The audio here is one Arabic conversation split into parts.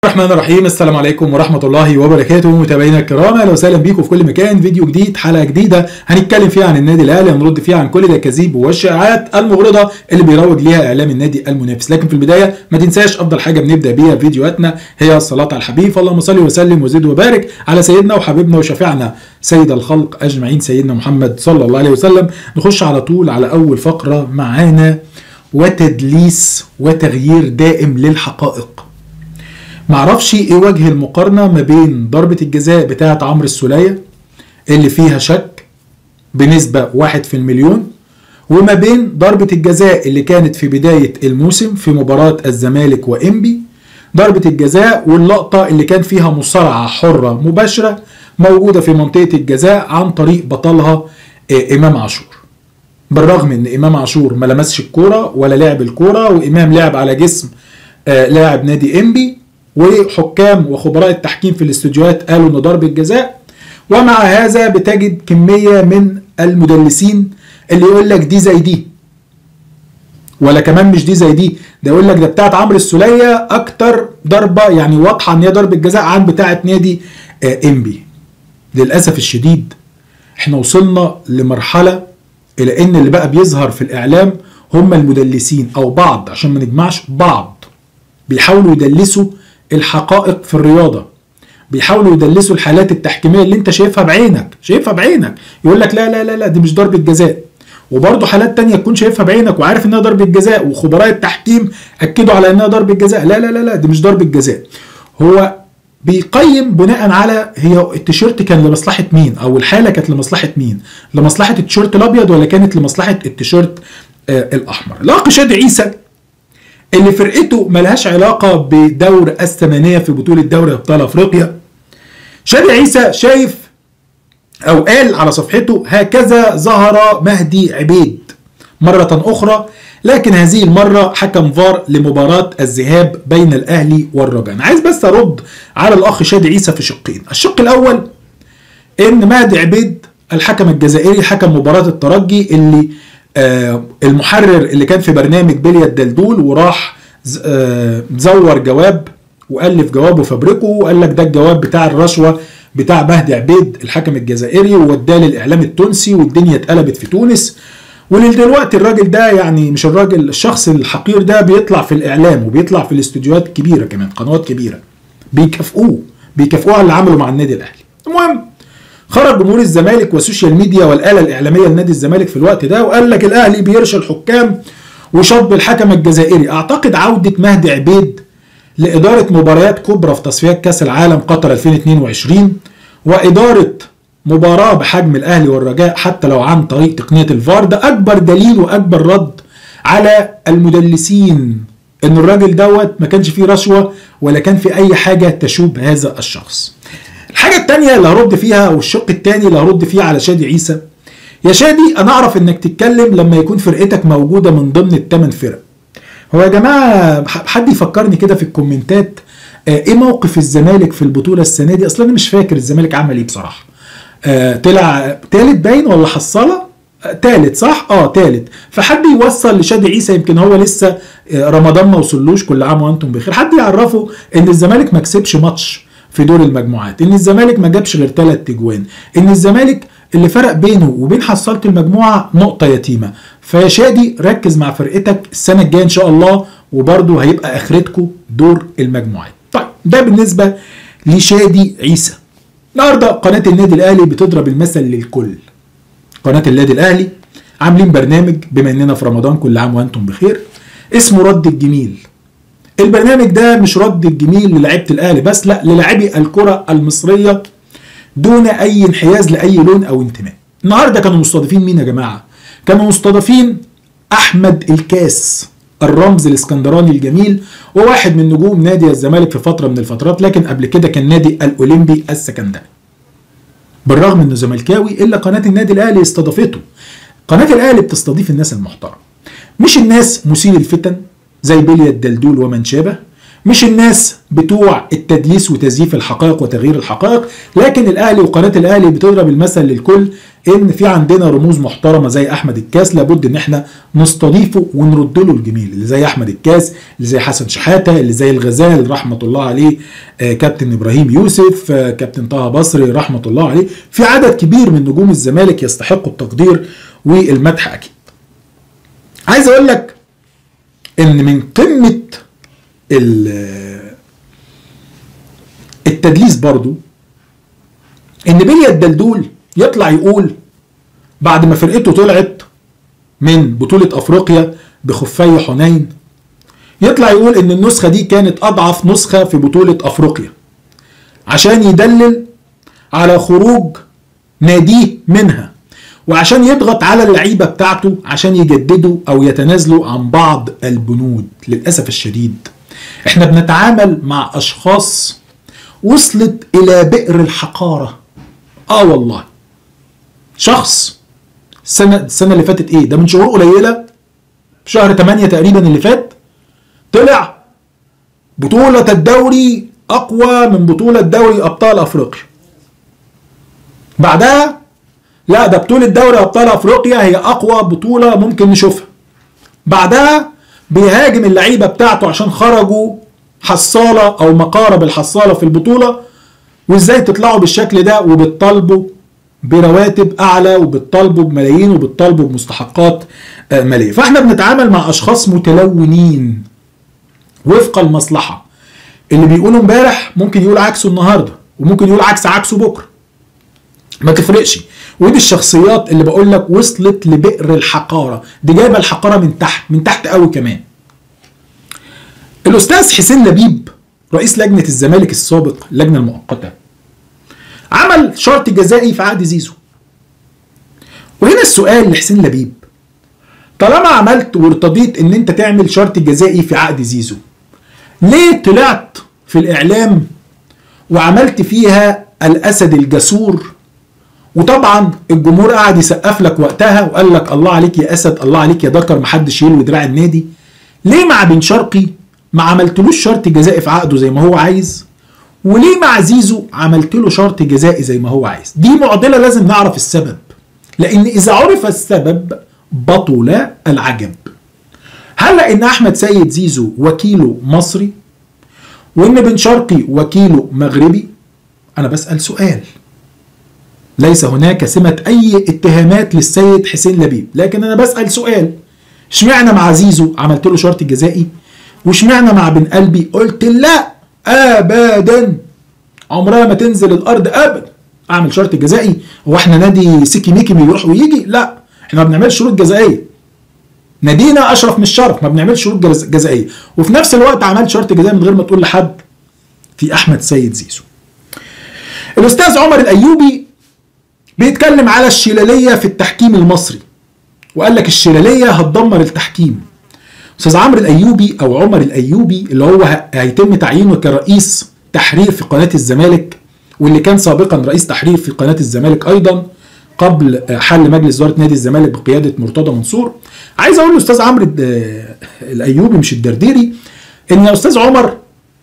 الرحمن الرحيم. السلام عليكم ورحمة الله وبركاته. متابعينا الكرام، اهلا وسهلا بيكم في كل مكان. فيديو جديد، حلقة جديدة هنتكلم فيها عن النادي الاهلي، هنرد فيها عن كل الاكاذيب والشائعات المغرضة اللي بيروج ليها اعلام النادي المنافس. لكن في البداية ما تنساش افضل حاجة بنبدأ بيها فيديوهاتنا هي الصلاة على الحبيب. اللهم صل وسلم وزد وبارك على سيدنا وحبيبنا وشفيعنا سيد الخلق اجمعين سيدنا محمد صلى الله عليه وسلم. نخش على طول على اول فقرة معانا، وتدليس وتغيير دائم للحقائق. معرفش ايه وجه المقارنة ما بين ضربة الجزاء بتاعة عمرو السولية اللي فيها شك بنسبة 1 في المليون، وما بين ضربة الجزاء اللي كانت في بداية الموسم في مباراة الزمالك وإنبي، ضربة الجزاء واللقطة اللي كان فيها مصارعة حرة مباشرة موجودة في منطقة الجزاء عن طريق بطلها إمام عاشور. بالرغم ان إمام عاشور ما لمسش الكورة ولا لعب الكورة، وإمام لعب على جسم لاعب نادي إنبي، وحكام وخبراء التحكيم في الاستوديوهات قالوا ان ضربة جزاء. ومع هذا بتجد كمية من المدلسين اللي يقول لك دي زي دي، ولا كمان مش دي زي دي، ده يقول لك ده بتاعت عمرو السولية اكتر ضربة يعني واضحة ان هي ضربة جزاء عن بتاعت نادي إنبي. للأسف الشديد احنا وصلنا لمرحلة الى ان اللي بقى بيظهر في الاعلام هم المدلسين او بعض، عشان ما نجمعش بعض، بيحاولوا يدلسوا الحقائق في الرياضة، بيحاولوا يدلسوا الحالات التحكيمية اللي انت شايفها بعينك، يقول لك لا لا لا لا دي مش ضربة جزاء، وبرضه حالات تانية تكون شايفها بعينك وعارف انها ضربة جزاء، وخبراء التحكيم اكدوا على انها ضربة جزاء، لا لا لا لا دي مش ضربة جزاء. هو بيقيم بناء على هي التيشيرت كان لمصلحة مين، او الحالة كانت لمصلحة مين، لمصلحة التيشيرت الابيض ولا كانت لمصلحة التيشيرت الاحمر. لاقي شادي عيسى اللي فرقته ملهاش علاقة بدور الثمانية في بطولة دوري أبطال أفريقيا، شادي عيسى شايف أو قال على صفحته: هكذا ظهر مهدي عبيد مرة أخرى، لكن هذه المرة حكم فار لمباراة الذهاب بين الأهلي والرجاء. أنا عايز بس أرد على الأخ شادي عيسى في شقين. الشق الأول إن مهدي عبيد الحكم الجزائري حكم مباراة الترجي اللي المحرر اللي كان في برنامج بلية الدلدول وراح زور جواب وألف جوابه فبركه وقال لك ده الجواب بتاع الرشوة بتاع مهدي عبيد الحكم الجزائري، ووداه للإعلام التونسي والدنيا اتقلبت في تونس. ولدلوقتي الراجل ده يعني مش الراجل، الشخص الحقير ده بيطلع في الإعلام وبيطلع في الاستوديوهات الكبيرة، كمان قنوات كبيرة بيكافئوه على اللي عمله مع النادي الأهلي. المهم خرج جمهور الزمالك والسوشيال ميديا والآلة الإعلامية لنادي الزمالك في الوقت ده وقال لك الأهلي بيرشي الحكام وشطب الحكم الجزائري. أعتقد عودة مهدي عبيد لإدارة مباريات كبرى في تصفيات كأس العالم قطر 2022 وإدارة مباراة بحجم الأهلي والرجاء حتى لو عن طريق تقنية الفار، ده أكبر دليل وأكبر رد على المدلسين إن الراجل دوت ما كانش فيه رشوة ولا كان في أي حاجة تشوب هذا الشخص. الحاجة التانية اللي هرد فيها والشق التاني اللي هرد فيه على شادي عيسى: يا شادي أنا أعرف إنك تتكلم لما يكون فرقتك موجودة من ضمن ال8 فرق. هو يا جماعة حد يفكرني كده في الكومنتات إيه موقف الزمالك في البطولة السنة دي؟ أصلا أنا مش فاكر الزمالك عمل إيه بصراحة. طلع تالت باين ولا حصلة؟ تالت صح؟ تالت. فحد يوصل لشادي عيسى، يمكن هو لسه رمضان ما وصلوش، كل عام وأنتم بخير، حد يعرفه إن الزمالك ما كسبش ماتش في دور المجموعات، ان الزمالك ما جابش غير 3 اجوان، ان الزمالك اللي فرق بينه وبين حصالة المجموعة نقطة يتيمة. فيا شادي ركز مع فرقتك السنة الجاية ان شاء الله، وبرضه هيبقى اخرتكم دور المجموعات. طيب ده بالنسبة لشادي عيسى. النهارده قناة النادي الاهلي بتضرب المثل للكل. قناة النادي الاهلي عاملين برنامج بما اننا في رمضان كل عام وانتم بخير اسمه رد الجميل. البرنامج ده مش رد الجميل للاعيبه الاهلي بس، لا، للاعبي الكره المصريه دون اي انحياز لاي لون او انتماء. النهارده كانوا مستضيفين مين يا جماعه؟ كانوا مستضيفين احمد الكاس، الرمز الاسكندراني الجميل، وواحد من نجوم نادي الزمالك في فتره من الفترات، لكن قبل كده كان نادي الاولمبي السكندري. بالرغم انه زملكاوي الا قناه النادي الاهلي استضافته. قناه الاهلي بتستضيف الناس المحترمه، مش الناس مثير الفتن زي بلية الدلدول ومن شابه، مش الناس بتوع التدليس وتزييف الحقائق وتغيير الحقائق، لكن الاهلي وقناه الاهلي بتضرب المثل للكل ان في عندنا رموز محترمه زي احمد الكاس لابد ان احنا نستضيفه ونرد له الجميل، اللي زي احمد الكاس، اللي زي حسن شحاته، اللي زي الغزال رحمه الله عليه، كابتن ابراهيم يوسف، كابتن طه بصري رحمه الله عليه. في عدد كبير من نجوم الزمالك يستحقوا التقدير والمدح اكيد. عايز اقول لك ان من قمه التدليس برضو ان بليا الدلدول يطلع يقول بعد ما فرقته طلعت من بطولة افريقيا بخفي حنين، يطلع يقول ان النسخة دي كانت اضعف نسخة في بطولة افريقيا عشان يدلل على خروج ناديه منها، وعشان يضغط على اللعيبة بتاعته عشان يجددوا او يتنازلوا عن بعض البنود. للأسف الشديد احنا بنتعامل مع اشخاص وصلت الى بئر الحقارة. والله شخص السنة اللي فاتت ده من شهور قليلة، في شهر 8 تقريبا اللي فات، طلع بطولة الدوري اقوى من بطولة دوري ابطال افريقيا. بعدها لا، ده بطولة دوري ابطال افريقيا هي اقوى بطولة ممكن نشوفها. بعدها بيهاجم اللعيبة بتاعته عشان خرجوا حصالة او مقارب الحصالة في البطولة، وازاي تطلعوا بالشكل ده وبتطالبوا برواتب اعلى وبتطالبوا بملايين وبتطالبوا بمستحقات مالية. فاحنا بنتعامل مع اشخاص متلونين وفق المصلحة. اللي بيقولوا امبارح ممكن يقول عكسه النهاردة، وممكن يقول عكسه بكرة، ما تفرقش. ودي الشخصيات اللي بقول لك وصلت لبئر الحقارة، دي جايبه الحقارة من تحت قوي كمان. الاستاذ حسين لبيب رئيس لجنة الزمالك السابق، اللجنة المؤقتة، عمل شرط جزائي في عقد زيزو. وهنا السؤال لحسين لبيب، طالما عملت وارتضيت ان انت تعمل شرط جزائي في عقد زيزو، ليه طلعت في الاعلام وعملت فيها الاسد الجسور؟ وطبعا الجمهور قاعد يسقف لك وقتها وقال لك الله عليك يا اسد، الله عليك يا ذكر، محدش يلوي دراع النادي. ليه مع بن شرقي ما عملتلوش شرط جزائي في عقده زي ما هو عايز؟ وليه مع زيزو عملت له شرط جزائي زي ما هو عايز؟ دي معضله لازم نعرف السبب، لان اذا عرف السبب بطل العجب. هل لان احمد سيد زيزو وكيله مصري وان بن شرقي وكيله مغربي؟ انا بسأل سؤال، ليس هناك سمة اي اتهامات للسيد حسين لبيب، لكن انا بسأل سؤال، اشمعنى مع زيزو عملت له شرط جزائي واشمعنى مع بن قلبي قلت لا ابدا، عمرها ما تنزل الارض ابدا اعمل شرط جزائي؟ هو احنا نادي سيكي ميكي بيروح ويجي؟ لا، احنا ما بنعملش شروط جزائيه، نادينا اشرف من الشرف، ما بنعملش شروط جزائيه. وفي نفس الوقت عملت شرط جزائي من غير ما تقول لحد في احمد سيد زيزو. الاستاذ عمر الايوبي بيتكلم على الشلاليه في التحكيم المصري، وقال لك الشلاليه هتدمر التحكيم. استاذ عمرو الايوبي او عمر الايوبي اللي هو هيتم تعيينه كرئيس تحرير في قناه الزمالك، واللي كان سابقا رئيس تحرير في قناه الزمالك ايضا قبل حل مجلس اداره نادي الزمالك بقياده مرتضى منصور. عايز اقول لاستاذ عمرو الايوبي مش الدرديري ان يا استاذ عمر،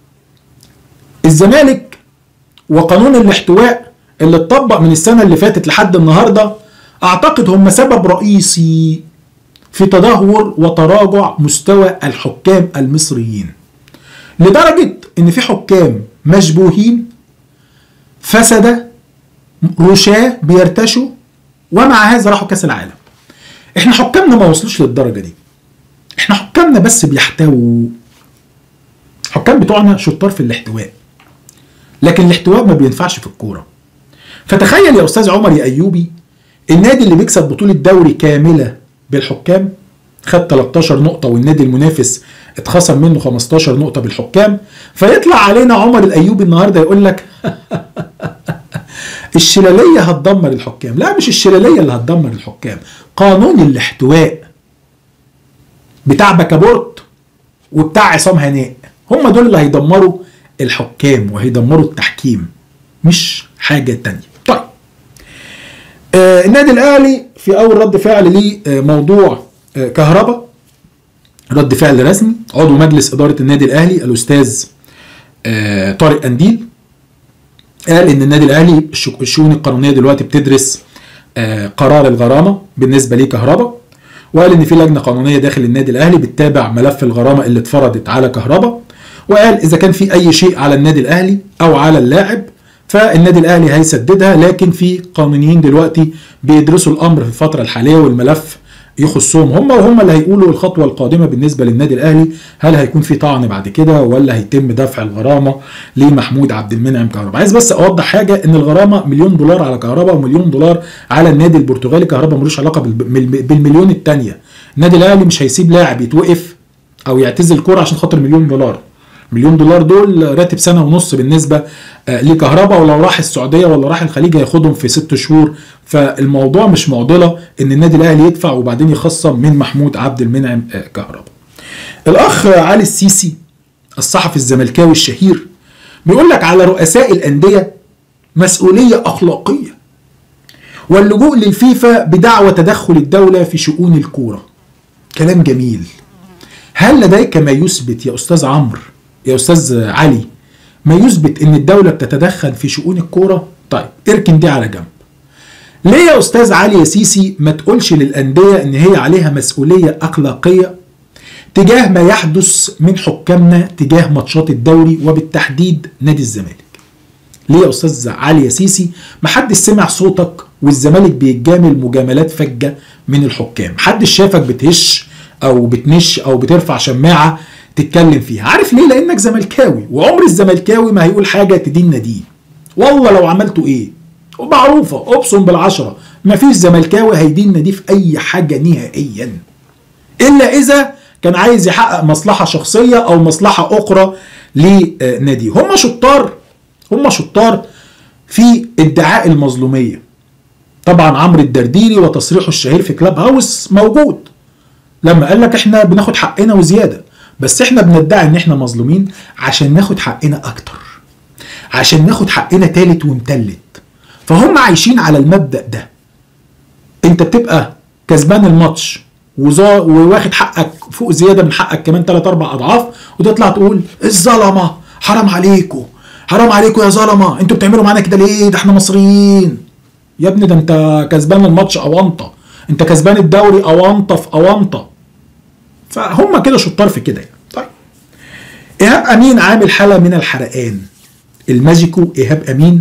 الزمالك وقانون الاحتواء اللي اتطبق من السنه اللي فاتت لحد النهارده اعتقد هم سبب رئيسي في تدهور وتراجع مستوى الحكام المصريين، لدرجه ان في حكام مشبوهين فسده رشاه بيرتشوا، ومع هذا راحوا كاس العالم. احنا حكامنا ما وصلوش للدرجه دي، احنا حكامنا بس بيحتووا. حكام بتوعنا شطار في الاحتواء، لكن الاحتواء ما بينفعش في الكوره. فتخيل يا استاذ عمر يا ايوبي، النادي اللي بيكسب بطوله دوري كامله بالحكام خد 13 نقطه، والنادي المنافس اتخصم منه 15 نقطه بالحكام، فيطلع علينا عمر الايوبي النهارده يقول لك الشلاليه هتدمر الحكام. لا، مش الشلاليه اللي هتدمر الحكام، قانون الاحتواء بتاع بكابورت وبتاع عصام هناء هم دول اللي هيدمروا الحكام وهيدمروا التحكيم، مش حاجه تانية. طيب، النادي الاهلي في اول رد فعل ليه موضوع كهربا رد فعل رسمي. عضو مجلس اداره النادي الاهلي الاستاذ طارق قنديل قال ان النادي الاهلي الشؤون القانونيه دلوقتي بتدرس قرار الغرامه بالنسبه لكهربا، وقال ان في لجنه قانونيه داخل النادي الاهلي بتتابع ملف الغرامه اللي اتفرضت على كهربا، وقال اذا كان في اي شيء على النادي الاهلي او على اللاعب فالنادي الاهلي هيسددها، لكن في قانونيين دلوقتي بيدرسوا الامر في الفتره الحاليه والملف يخصهم هم، وهم اللي هيقولوا الخطوه القادمه بالنسبه للنادي الاهلي، هل هيكون في طعن بعد كده ولا هيتم دفع الغرامه لمحمود عبد المنعم كهربا. عايز بس اوضح حاجه، ان الغرامه $1,000,000 على كهربا و$1,000,000 على النادي البرتغالي. كهربا ملوش علاقه بالمليون الثانيه. النادي الاهلي مش هيسيب لاعب يتوقف او يعتزل كوره عشان خاطر $1,000,000. $1,000,000 دول راتب سنه ونص بالنسبه لكهربا، ولو راح السعوديه ولا راح الخليج هياخدهم في 6 شهور. فالموضوع مش معضله ان النادي الاهلي يدفع وبعدين يخصم من محمود عبد المنعم كهربا. الاخ علي السيسي الصحفي الزملكاوي الشهير بيقول لك على رؤساء الانديه مسؤوليه اخلاقيه واللجوء للفيفا بدعوى تدخل الدوله في شؤون الكوره. كلام جميل. هل لديك ما يثبت يا استاذ عمرو يا استاذ علي ما يثبت ان الدوله بتتدخل في شؤون الكوره؟ طيب اركن دي على جنب. ليه يا استاذ علي يا سيسي ما تقولش للانديه ان هي عليها مسؤوليه اخلاقيه تجاه ما يحدث من حكامنا تجاه ماتشات الدوري وبالتحديد نادي الزمالك؟ ليه يا استاذ علي يا سيسي ما حدش سمع صوتك والزمالك بيتجامل مجاملات فجه من الحكام؟ محدش شافك بتهش او بتنش او بترفع شماعه تتكلم فيها. عارف ليه؟ لانك زملكاوي، وعمر الزملكاوي ما هيقول حاجه تدين ناديه والله لو عملتوا ايه، ومعروفه ابصم بالعشره ما فيش زملكاوي هيدين ناديه في اي حاجه نهائيا، الا اذا كان عايز يحقق مصلحه شخصيه او مصلحه اخرى لناديه. هم شطار في ادعاء المظلوميه. طبعا عمرو الدرديري وتصريحه الشهير في كلاب هاوس موجود لما قال لك احنا بناخد حقنا وزياده، بس احنا بندعي ان احنا مظلومين عشان ناخد حقنا اكتر، عشان ناخد حقنا تالت ومتلت. فهم عايشين على المبدأ ده. انت بتبقى كسبان الماتش وواخد حقك فوق زياده من حقك كمان 3-4 اضعاف، وتطلع تقول الظلمه حرام عليكم، حرام عليكم يا ظلمه، انتوا بتعملوا معانا كده ليه؟ ده احنا مصريين. يا ابني ده انت كسبان الماتش اونطه، انت كسبان الدوري اونطه في اونطه. فهم كده شطار في كده يعني. طيب ايهاب امين عامل حاله من الحرقان. الماجيكو ايهاب امين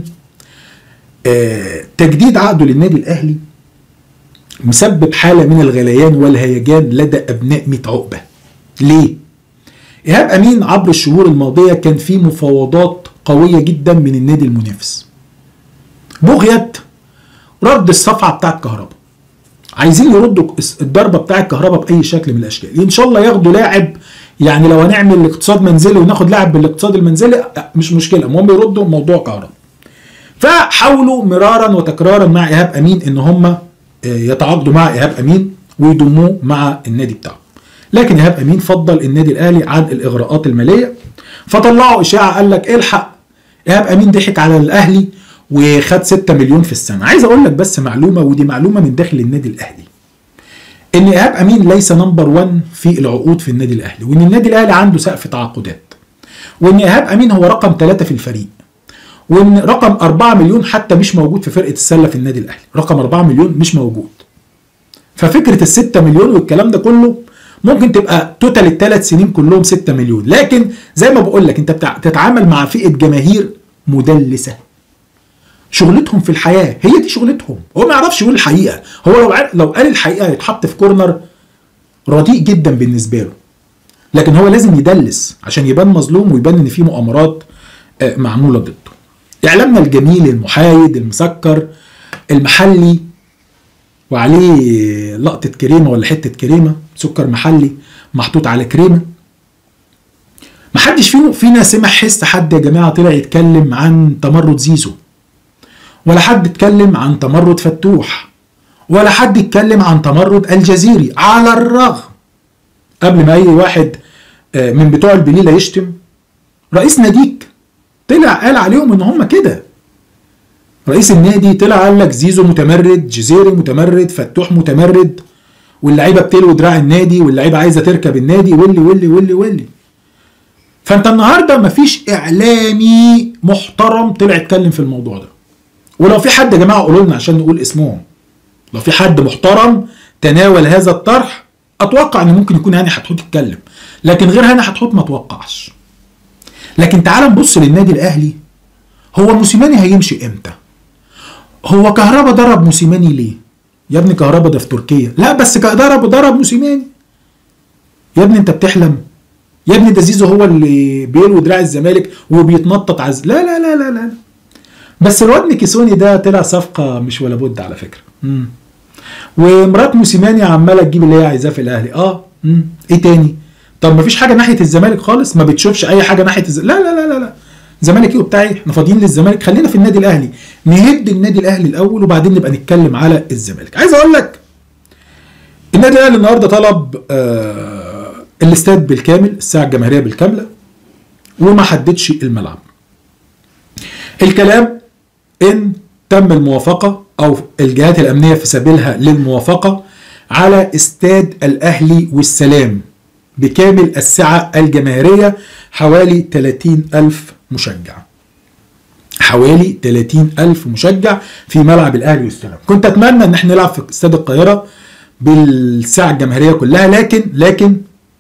تجديد عقده للنادي الاهلي مسبب حاله من الغليان والهيجان لدى ابناء 100 عقبه. ليه؟ ايهاب امين عبر الشهور الماضيه كان في مفاوضات قويه جدا من النادي المنافس بغيه رد الصفعه بتاعت كهربا. عايزين يردوا الضربه بتاعت كهربا باي شكل من الاشكال. ان شاء الله ياخدوا لاعب، يعني لو هنعمل اقتصاد منزلي وناخد لاعب بالاقتصاد المنزلي مش مشكله، المهم يردوا موضوع كهربا. فحاولوا مرارا وتكرارا مع ايهاب امين ان هم يتعاقدوا مع ايهاب امين ويضموه مع النادي بتاعه، لكن ايهاب امين فضل النادي الاهلي عن الاغراءات الماليه. فطلعوا اشاعه قال لك الحق ايهاب امين ضحك على الاهلي وخد 6 مليون في السنه. عايز اقول لك بس معلومه، ودي معلومه من داخل النادي الاهلي، ان ايهاب امين ليس نمبر 1 في العقود في النادي الاهلي، وان النادي الاهلي عنده سقف تعاقدات، وان ايهاب امين هو رقم 3 في الفريق، وان رقم 4 مليون حتى مش موجود في فرقه السله في النادي الاهلي. رقم 4 مليون مش موجود. ففكره ال 6 مليون والكلام ده كله ممكن تبقى توتال ال3 سنين كلهم 6 مليون، لكن زي ما بقول لك انت بتتعامل مع فئه جماهير مدلسه. شغلتهم في الحياه هي دي شغلتهم. هو ما يعرفش يقول الحقيقه، هو لو قال الحقيقه هيتحط في كورنر رديء جدا بالنسبه له، لكن هو لازم يدلس عشان يبان مظلوم ويبان ان في مؤامرات معموله ضده. اعلامنا الجميل المحايد المسكر المحلي وعليه لقطه كريمه ولا حته كريمه، سكر محلي محطوط على كريمه. محدش فينا سمع حس حد يا جماعه طلع يتكلم عن تمرد زيزو، ولا حد اتكلم عن تمرد فتوح، ولا حد اتكلم عن تمرد الجزيري، على الرغم قبل ما اي واحد من بتوع البليله يشتم رئيس ناديك طلع قال عليهم ان هم كده. رئيس النادي طلع قال لك زيزو متمرد، جزيري متمرد، فتوح متمرد، واللعيبه بتلوي دراع النادي، واللعيبه عايزه تركب النادي، واللي. فانت النهارده مفيش اعلامي محترم طلع يتكلم في الموضوع ده. ولو في حد يا جماعه قولوا لنا عشان نقول اسمهم، لو في حد محترم تناول هذا الطرح اتوقع ان ممكن يكون هاني حتحوت يتكلم، لكن غير هاني حتحوت ما اتوقعش. لكن تعال نبص للنادي الاهلي، هو موسيماني هيمشي امتى؟ هو كهربا ضرب موسيماني ليه؟ يا ابني كهربا ده في تركيا، لا بس ضرب موسيماني. يا ابني انت بتحلم؟ يا ابني ده زيزو هو اللي بيلوي دراع الزمالك وبيتنطط لا لا لا لا لا. بس الواد ميكيسوني ده طلع صفقه مش ولا بد على فكره. ومرات موسيماني عماله تجيب اللي هي عايزاه في الاهلي. ايه تاني؟ طب ما فيش حاجه ناحيه الزمالك خالص؟ ما بتشوفش اي حاجه ناحيه لا لا لا لا لا. زمالك ايه وبتاع ايه؟ احنا فاضيين للزمالك؟ خلينا في النادي الاهلي، نهد النادي الاهلي الاول وبعدين نبقى نتكلم على الزمالك. عايز اقول لك النادي الاهلي النهارده طلب الاستاد بالكامل، الساعه الجماهيريه بالكامله، وما حددش الملعب. الكلام ان تم الموافقه او الجهات الامنيه في سبيلها للموافقه على استاد الاهلي والسلام بكامل السعه الجماهيريه، حوالي 30,000 مشجع. حوالي 30,000 مشجع في ملعب الاهلي والسلام. كنت اتمنى ان احنا نلعب في استاد القاهره بالسعه الجماهيريه كلها، لكن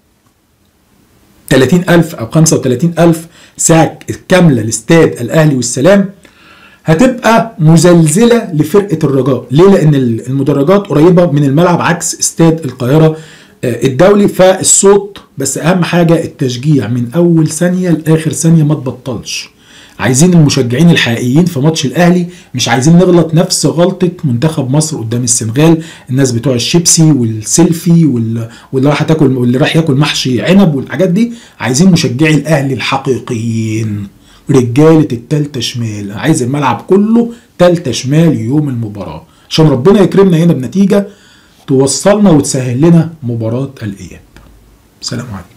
30,000 او 35,000 ساعه كامله لاستاد الاهلي والسلام هتبقى مزلزله لفرقه الرجاء. ليه؟ لان المدرجات قريبه من الملعب عكس استاد القاهره الدولي، فالصوت بس اهم حاجه التشجيع من اول ثانيه لاخر ثانيه ما تبطلش. عايزين المشجعين الحقيقيين في ماتش الاهلي، مش عايزين نغلط نفس غلطه منتخب مصر قدام السنغال، الناس بتوع الشيبسي والسيلفي واللي راح تاكل واللي راح ياكل محشي عنب والحاجات دي. عايزين مشجعي الاهلي الحقيقيين، رجاله التالتة شمال. عايز الملعب كله تالتة شمال يوم المباراه عشان ربنا يكرمنا هنا بنتيجه توصلنا وتسهل لنا مباراه الاياب. سلام عليكم.